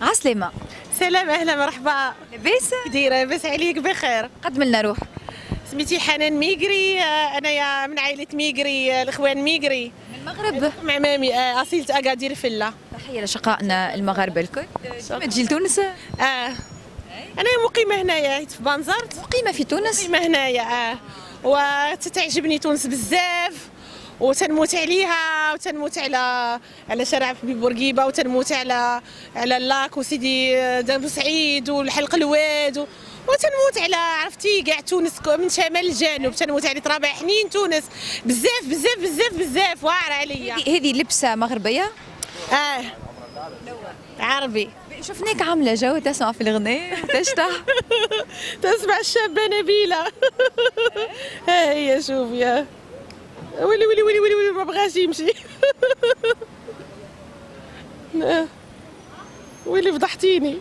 عسلامة. سلام، اهلا مرحبا. لاباس؟ دايره لاباس عليك؟ بخير. قدم لنا روح. سميتي حنان ميغري، انايا من عائله ميغري، الاخوان ميغري من المغرب. مع مامي اصيله اكادير فله. تحية لشقائنا المغاربة الكل. كيما تجي لتونس؟ انا مقيمه هنايا في بنزرت. مقيمة في تونس؟ مقيمه هنايا وتتعجبني تونس بزاف، وتنموت عليها، وتنموت على شارع بورقيبه، وتنموت على اللاك وسيدي بوسعيد والحلق الواد وتنموت على عرفتي كاع تونس من شمال لجنوب، تنموت على ترابع حنين تونس بزاف بزاف بزاف بزاف، واعره عليا. هذه لبسة مغربية؟ عربي. شفناك عاملة جو تسمع في الغناء تشطح. تسمع الشابة نبيلة. ها هي شوفي، ويلي ويلي ويلي ويلي ما بغاش يمشي. ويلي فضحتيني.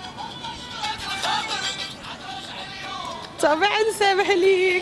طبعا سامح ليك.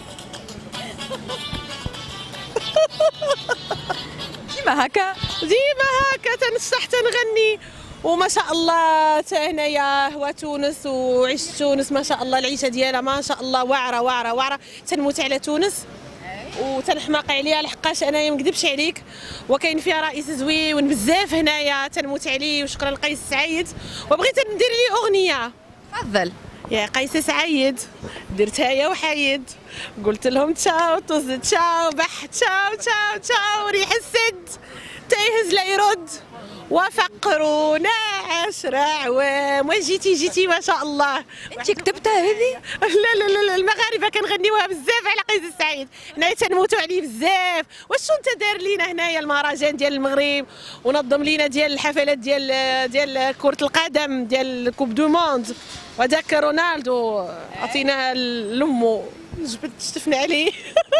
ديما هكا؟ ديما هكا تنشطح تنغني، وما شاء الله هنايا هو تونس وعشت تونس ما شاء الله، العيشه ديالها ما شاء الله واعره واعره واعره، تنموت على تونس وتنحماق عليها لحقاش انايا ما نكذبش عليك، وكاين فيها رئيس زويون بزاف هنايا تنموت عليه، وشكرا لقيس سعيد، وبغيت ندير ليه اغنيه. تفضل. يا قيس سعيد درتها يا وحيد، قلت لهم تشاو طز تشاو بح تشاو تشاو تشاو، ريح السد تيهز لا يرد، وفقرونا 10 عوام، وجيتي ما شاء الله. انت كتبتها هذه؟ لا المغاربه كنغنيوها بزاف على قيس السعيد، هنايا تنموتوا عليه بزاف. واش انت دار لينا هنايا المهرجان ديال المغرب، ونظم لينا ديال الحفلات ديال كرة القدم ديال كوب دو موند، وذاك رونالدو عطيناها لامو جبت شتفنا عليه.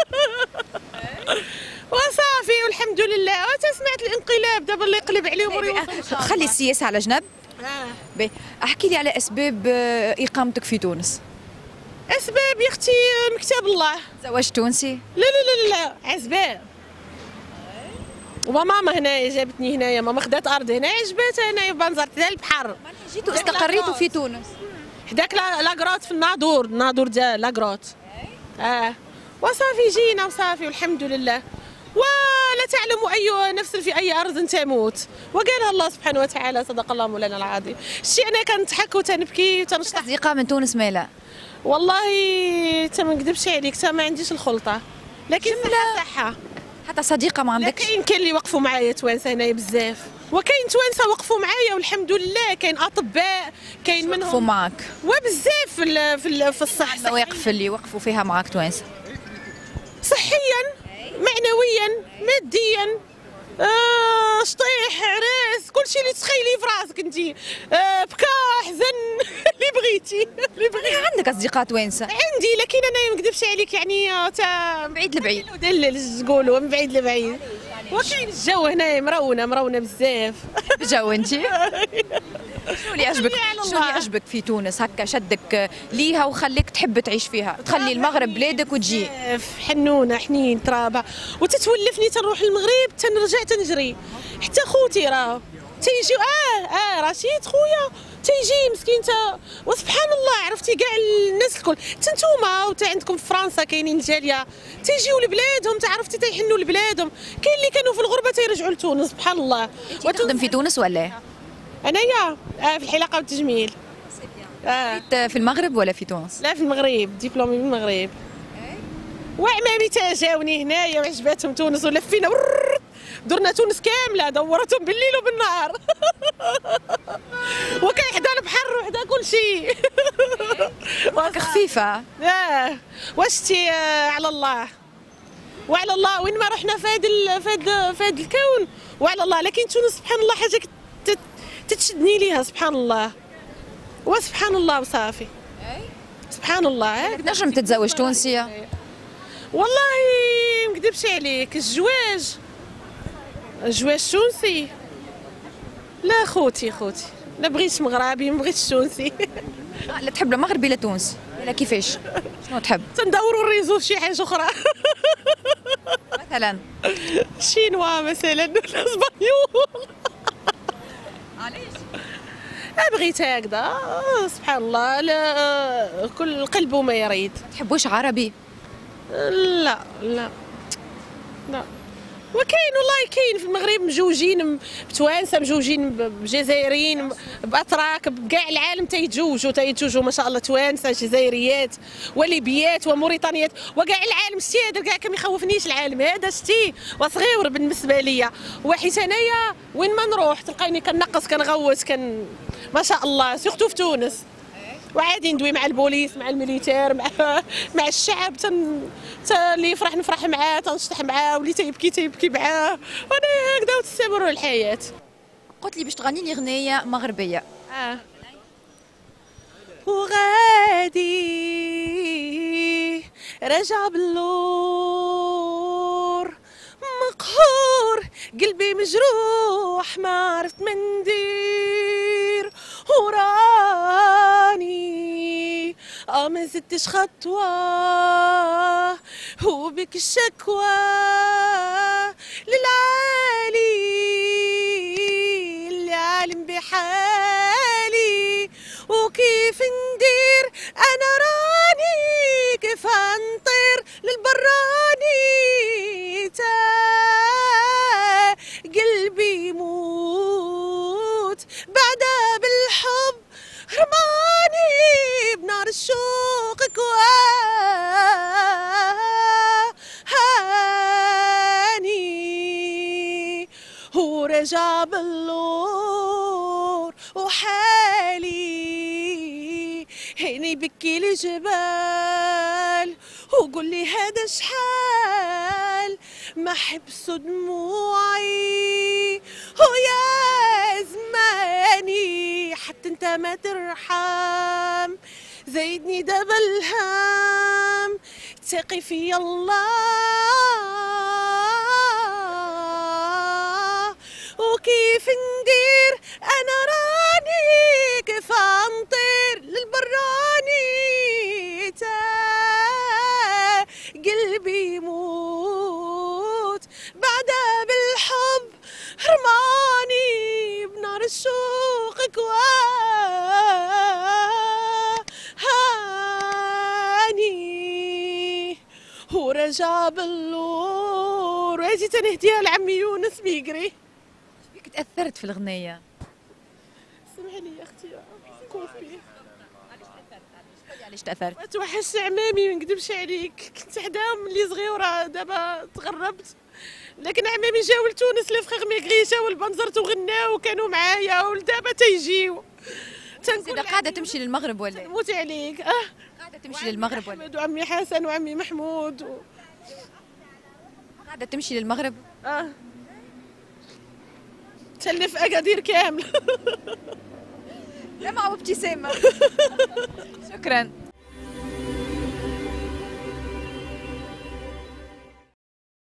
وصافي والحمد لله، وتسمعت الانقلاب دابا اللي يقلب عليهم. خلي السياسة على جنب. باهي، احكي لي على اسباب اقامتك في تونس. اسباب يا اختي من كتاب الله. زواج تونسي؟ لا اسباب. وماما هنايا جابتني هنايا، ماما خدات ارض هنايا جبتها هنايا في بنزرت على البحر. جيتوا استقريتوا في تونس؟ حداك لاكروت في الناظور ديال لاكروت. وصافي جينا وصافي والحمد لله. ولا تعلم اي نفس في اي ارض تموت، وقالها الله سبحانه وتعالى، صدق الله مولانا العظيم. شتي انا كنضحك وتنبكي وتنشطح. اصدقاء من تونس مالا؟ والله ما نكذبش عليك، ما عنديش الخلطه، لكن صحه. حتى صديقه ما عندكش؟ كاين اللي وقفوا معايا توانسه هنايا بزاف، وكاين توانسه وقفوا معايا والحمد لله، كاين اطباء كاين منهم وقفوا معك وبزاف في الصحه. المواقف اللي وقفوا فيها معك توانسه؟ صحيا، معنويا، ماديا، شطيح، عراس، كل شيء اللي تخيليه في راسك انت، بكى، حزن. اللي بغيتي. عندك اصدقاء توانسه؟ عندي، لكن انا ما نكذبش عليك يعني من بعيد لبعيد. ودلل تقولوا من بعيد لبعيد. وكاين الجو هنايا مرونه بزاف. بجو انت؟ شنو اللي يعجبك في تونس هكا شدك ليها وخليك تحب تعيش فيها، تخلي المغرب بلادك وتجي؟ حنونه حنين ترابه، وتتولفني تنروح المغرب تنرجع تنجري. حتى خوتي راه تيجي رشيد خويا تيجي مسكين وسبحان الله عرفتي كاع الناس الكل نتوما وتا عندكم في فرنسا كاينين الجاليه تيجيو لبلادهم، تعرفتي تيحنوا لبلادهم. كاين اللي كانوا في الغربه تيرجعوا لتونس سبحان الله. وتخدم في تونس ولا؟ انايا في الحلاقه والتجميل. في المغرب ولا في تونس؟ لا في المغرب، دبلومي من المغرب. وعمامي جاوني هنايا وعجباتهم تونس، ولفينا درنا تونس كامله، دورتهم بالليل وبالنهار. وكاين حدا البحر وحدا كل شيء. خفيفه. واشتي على الله وعلى الله، وين ما رحنا في هذا الكون وعلى الله. لكن تونس سبحان الله حاجه تتشدني ليها سبحان الله، وسبحان الله وصافي. سبحان الله. نجم تتزوج تونسيه؟ والله ما نكذبش عليك، الزواج تونسي لا خوتي لا بغيتش مغربي ما بغيتش تونسي. لا تحب لا مغربي لا تونسي لا كيفاش؟ شنو تحب؟ تندوروا الريزو في شي حاجه اخرى. مثلا الشينوا مثلا ولا الاسبانيول. علاش؟ بغيت هكذا سبحان الله، لا كل قلب ما يريد. تحبوش عربي؟ لا لا لا، وكاين والله كاين في المغرب مجوجين بتوانسه، مجوجين بجزائريين، باتراك، بكاع العالم تيتزوجوا ما شاء الله، توانسه، جزائريات وليبيات وموريتانيات وكاع العالم. شتي هذا كاع ما يخوفنيش العالم هذا، شتي وصغير بالنسبه ليا. وحيت انايا وين ما نروح تلقايني كنقص كنغوت ما شاء الله، سورتو في تونس. وعادي ندوي مع البوليس، مع الميليتير، مع الشعب، اللي يفرح نفرح معاه، تنشطح معاه، واللي تيبكي معاه، وانا هكذا وتستمر الحياه. قلت لي باش تغني لي غنيه مغربيه. وغادي رجع باللور مقهور، قلبي مجروح ما عرفت من ندير، وراني ما زدتش خطوة، وبك الشكوى للعالي اللي عالم بحالي، وكيف ندير أنا راني كيف أنطير للبراني، قلبي يموت بعدها بالحب، رماني بنار الشوق هاني، ورجع باللور وحالي هيني بكي الجبال، وقول لي هذا شحال ما حبسوا دموعي، ويا زماني حتى انت ما ترحم، زيدني دابا الهام، ثقي في الله، وكيف ندير انا راني كيف انطير للبراني، قلبي يموت بعدها بالحب، رماني بنار الشوق هاني، ورجع باللور. وهذه تنهديها لعمي يونس بيقري. بيك تاثرت في الغنيه؟ سمحي لي يا اختي كوفي. علاش تاثرت؟ توحشت عمامي، ما نكذبش عليك، كنت حداهم ملي صغيره، دابا تغربت، لكن عمامي جاو لتونس لي فخيغ ميغري، جاو لبنزرت وغناو وكانوا معايا، ودابا تيجيو. تنقول قاعده تمشي للمغرب ولا؟ نموت عليك. قاعده تمشي للمغرب ولا؟ احمد وعمي حسن وعمي محمود قاعده تمشي للمغرب. تلف اكادير كامل. لا مع ابتسامه. شكرا.